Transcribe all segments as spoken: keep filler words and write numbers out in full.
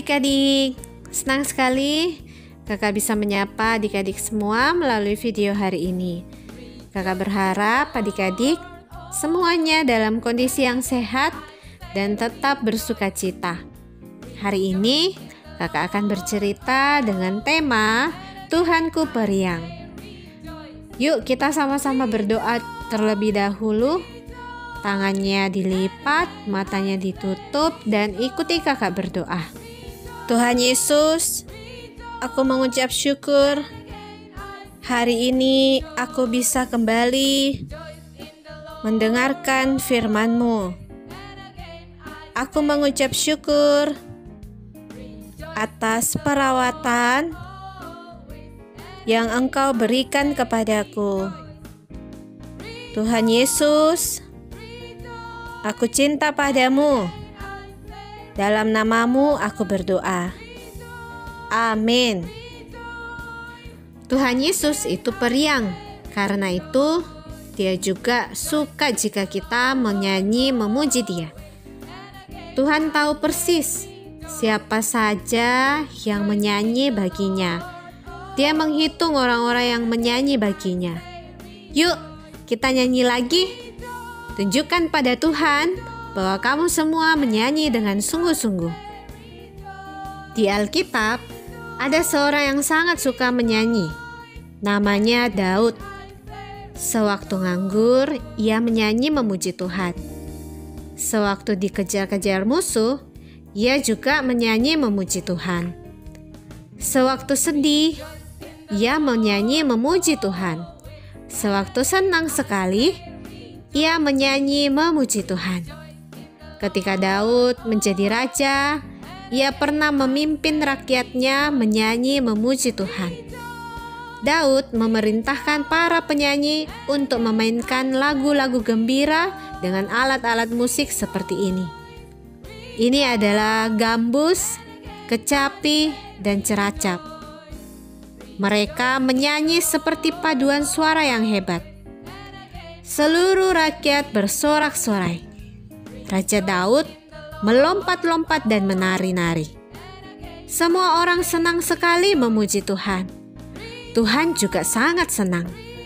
adik-adik, senang sekali kakak bisa menyapa adik-adik semua melalui video hari ini. Kakak berharap adik-adik semuanya dalam kondisi yang sehat dan tetap bersukacita. Hari ini kakak akan bercerita dengan tema Tuhanku Periang. Yuk kita sama-sama berdoa terlebih dahulu. Tangannya dilipat, matanya ditutup, dan ikuti kakak berdoa. Tuhan Yesus, aku mengucap syukur hari ini aku bisa kembali mendengarkan firman-Mu. Aku mengucap syukur atas perawatan yang Engkau berikan kepadaku. Tuhan Yesus, aku cinta padamu. Dalam namamu aku berdoa. Amin. Tuhan Yesus itu periang. Karena itu Dia juga suka jika kita menyanyi memuji Dia. Tuhan tahu persis siapa saja yang menyanyi baginya. Dia menghitung orang-orang yang menyanyi baginya. Yuk kita nyanyi lagi. Tunjukkan pada Tuhan bahwa kamu semua menyanyi dengan sungguh-sungguh. Di Alkitab, ada seorang yang sangat suka menyanyi. Namanya Daud. Sewaktu nganggur, ia menyanyi memuji Tuhan. Sewaktu dikejar-kejar musuh, ia juga menyanyi memuji Tuhan. Sewaktu sedih, ia menyanyi memuji Tuhan. Sewaktu senang sekali, ia menyanyi memuji Tuhan. Ketika Daud menjadi raja, ia pernah memimpin rakyatnya menyanyi memuji Tuhan. Daud memerintahkan para penyanyi untuk memainkan lagu-lagu gembira dengan alat-alat musik seperti ini. Ini adalah gambus, kecapi, dan ceracap. Mereka menyanyi seperti paduan suara yang hebat. Seluruh rakyat bersorak-sorai. Raja Daud melompat-lompat dan menari-nari. Semua orang senang sekali memuji Tuhan. Tuhan juga sangat senang.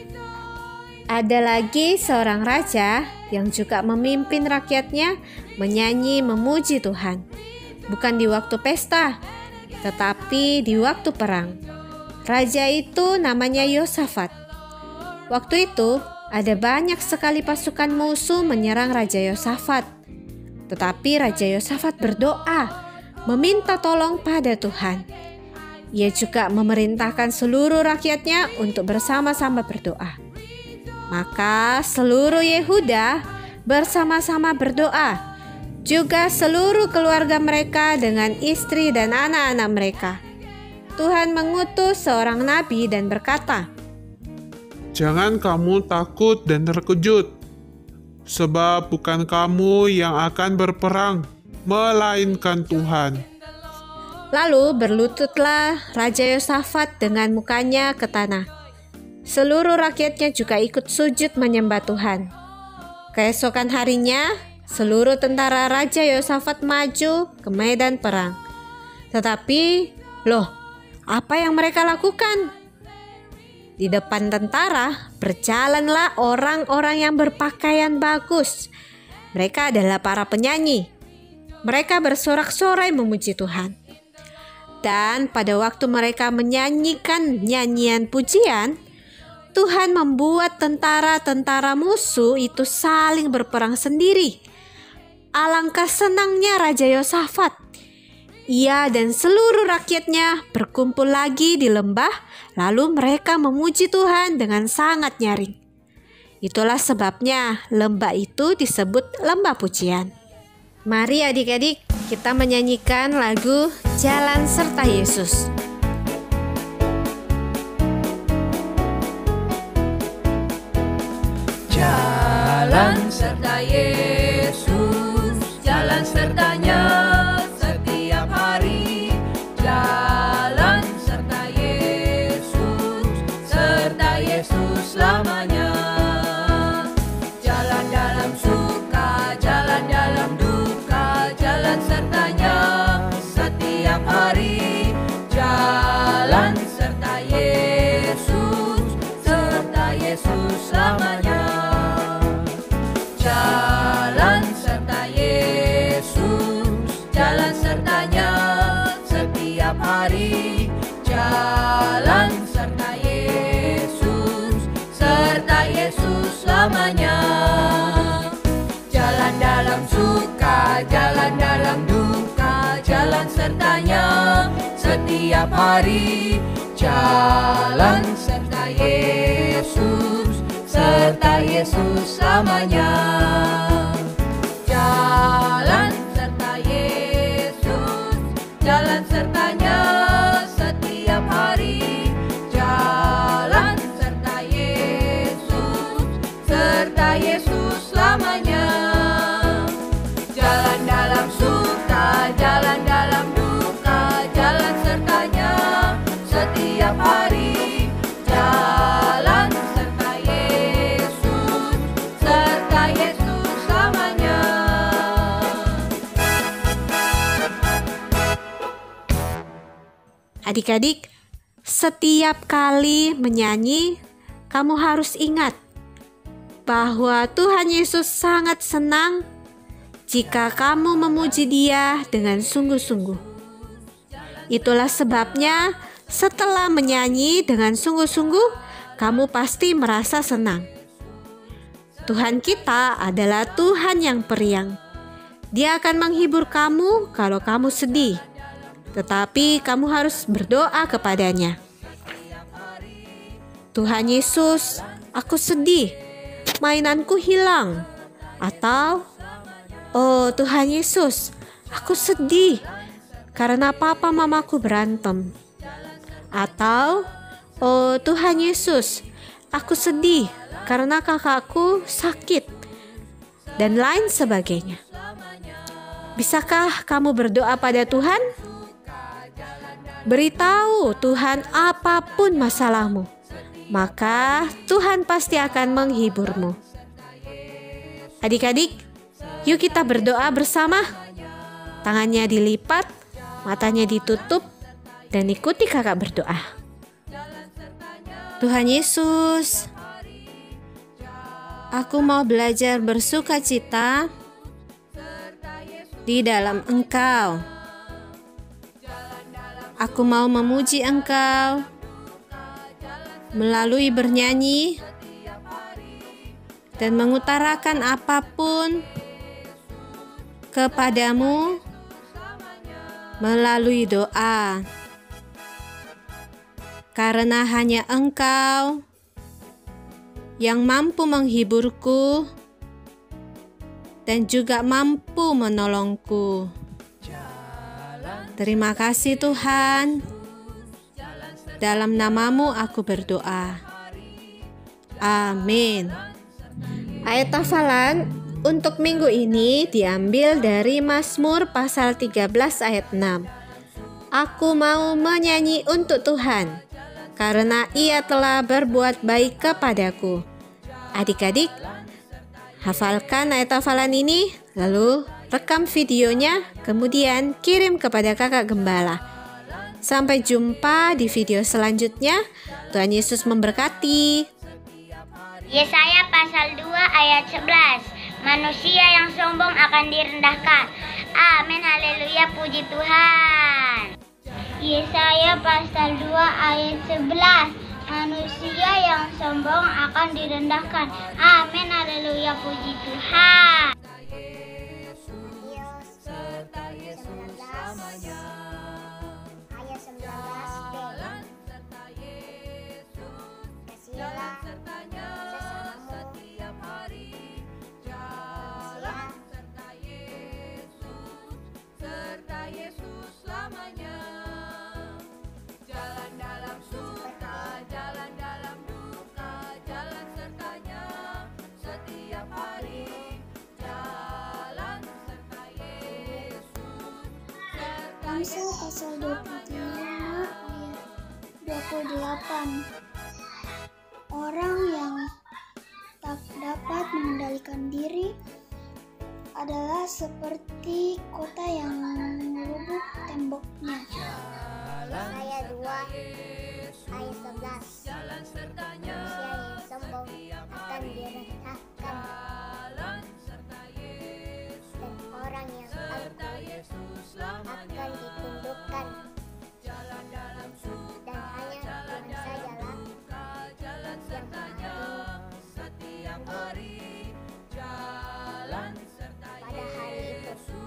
Ada lagi seorang raja yang juga memimpin rakyatnya menyanyi memuji Tuhan. Bukan di waktu pesta, tetapi di waktu perang. Raja itu namanya Yosafat. Waktu itu ada banyak sekali pasukan musuh menyerang Raja Yosafat. Tetapi Raja Yosafat berdoa, meminta tolong pada Tuhan. Ia juga memerintahkan seluruh rakyatnya untuk bersama-sama berdoa. Maka seluruh Yehuda bersama-sama berdoa. Juga seluruh keluarga mereka dengan istri dan anak-anak mereka. Tuhan mengutus seorang nabi dan berkata, "Jangan kamu takut dan terkejut, sebab bukan kamu yang akan berperang, melainkan Tuhan." Lalu berlututlah Raja Yosafat dengan mukanya ke tanah. Seluruh rakyatnya juga ikut sujud menyembah Tuhan. Keesokan harinya, seluruh tentara Raja Yosafat maju ke medan perang. Tetapi, loh, apa yang mereka lakukan? Di depan tentara berjalanlah orang-orang yang berpakaian bagus. Mereka adalah para penyanyi. Mereka bersorak-sorai memuji Tuhan. Dan pada waktu mereka menyanyikan nyanyian pujian, Tuhan membuat tentara-tentara musuh itu saling berperang sendiri. Alangkah senangnya Raja Yosafat. Ia dan seluruh rakyatnya berkumpul lagi di lembah, lalu mereka memuji Tuhan dengan sangat nyaring. Itulah sebabnya lembah itu disebut lembah pujian. Mari adik-adik kita menyanyikan lagu Jalan Serta Yesus. Jalan serta Yesus, jalan sertanya setiap hari. Jalan serta Yesus, serta Yesus selamanya. Jalan dalam suka, jalan dalam duka, jalan sertanya setiap hari. jalan serta Yesus, serta Yesus selamanya. Jalan serta Yesus, jalan sertanya setiap hari. Jalan serta Yesus, serta Yesus selamanya. Jalan dalam suka, jalan dalam duka, jalan sertanya setiap hari. Jalan serta Yesus, serta Yesus selamanya. Jalan serta Yesus, jalan sertanya setiap hari. Jalan serta Yesus, serta Yesus selamanya. Jalan dalam suka, jalan dalam duka, jalan sertanya setiap hari. Jalan serta Yesus, serta Yesus selamanya. Adik-adik, setiap kali menyanyi, kamu harus ingat bahwa Tuhan Yesus sangat senang jika kamu memuji Dia dengan sungguh-sungguh. Itulah sebabnya setelah menyanyi dengan sungguh-sungguh, kamu pasti merasa senang. Tuhan kita adalah Tuhan yang periang. Dia akan menghibur kamu kalau kamu sedih. Tetapi kamu harus berdoa kepadanya. Tuhan Yesus, aku sedih, mainanku hilang. Atau, oh Tuhan Yesus, aku sedih karena papa mamaku berantem. Atau, oh Tuhan Yesus, aku sedih karena kakakku sakit. Dan lain sebagainya. Bisakah kamu berdoa pada Tuhan? Beritahu Tuhan apapun masalahmu, maka Tuhan pasti akan menghiburmu. Adik-adik, yuk kita berdoa bersama. Tangannya dilipat, matanya ditutup, dan ikuti kakak berdoa. Tuhan Yesus, aku mau belajar bersuka cita di dalam Engkau. Aku mau memuji Engkau melalui bernyanyi dan mengutarakan apapun kepadamu melalui doa. Karena hanya Engkau yang mampu menghiburku dan juga mampu menolongku. Terima kasih Tuhan. Dalam namamu aku berdoa. Amin. Ayat hafalan untuk minggu ini diambil dari Mazmur pasal tiga belas ayat enam. Aku mau menyanyi untuk Tuhan, karena Ia telah berbuat baik kepadaku. Adik-adik, hafalkan ayat hafalan ini, lalu rekam videonya, kemudian kirim kepada kakak gembala. Sampai jumpa di video selanjutnya. Tuhan Yesus memberkati. Yesaya pasal dua ayat sebelas. Manusia yang sombong akan direndahkan. Amin, haleluya, puji Tuhan. Yesaya pasal dua ayat sebelas. Manusia yang sombong akan direndahkan. Amin, haleluya, puji Tuhan. Ayat sembilan belas b. Kasihilah sesamamu setiap hari. Jalan serta Yesus, serta Yesus selamanya. Jalan dalam suka, jalan dalam duka, jalan sertanya setiap hari. Jalan serta Yesus, serta Amsal pasal dua puluh tiga ayat dua puluh delapan. Orang yang tak dapat mengendalikan diri adalah seperti kota yang rubuh temboknya. Ayat dua. belas. Manusia yang sombong akan direndahkan, dan orang yang angkuh akan ditundukkan. Dan hanya Tuhan sajalah yang maha tinggi. Pada hari itu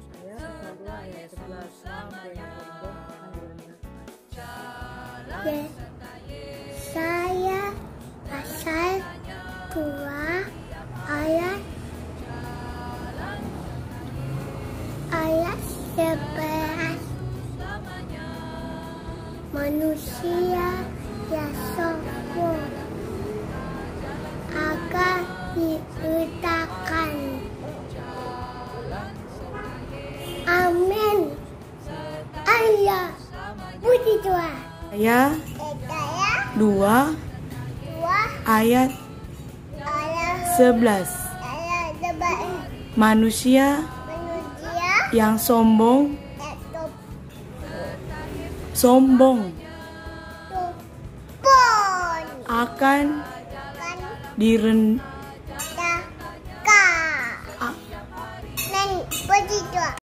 Yesaya pasal dua ayat ayat sebelas. Manusia yang sombong akan diletakkan. Amin. Ayah, puji Tuhan. Yesaya Yesaya dua dua ayat ayat sebelas. ayat sebelas. Manusia Manusia yang sombong yang sombong sombong akan akan diren-